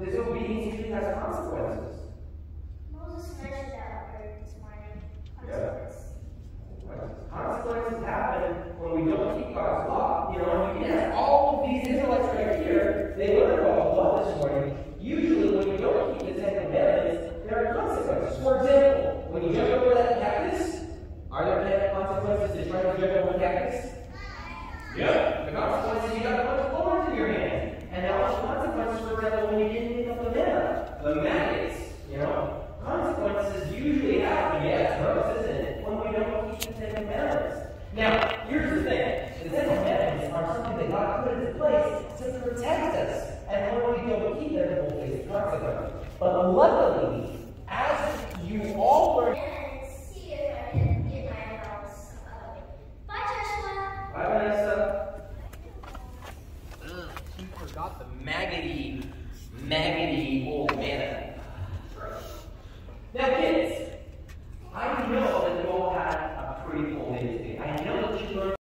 Disobedience usually has consequences. Moses mentioned that word this morning. Yeah. Consequence. Consequences happen when we don't keep God's law. You know, and you can have all of these Israelites right here. They learned about the law this morning. Usually, when you don't keep the Ten Commandments, there are consequences. For example, when you jump over that cactus, are there consequences to trying to jump over the cactus? Yep. The consequence is you got a bunch of thorns in your hand. And there are consequences, for example, when you didn't pick up the manna, the maggots. You know, consequences usually happen. Yeah, it's gross, isn't it? When we don't keep the Ten Commandments. Now, here's the thing. The Ten Commandments are something that God put into place to protect us. And when we don't keep them, we'll face consequences. But luckily, as you all learn. And see if I can get my house. Bye, Joshua. Bye, Vanessa. She forgot the maggoty old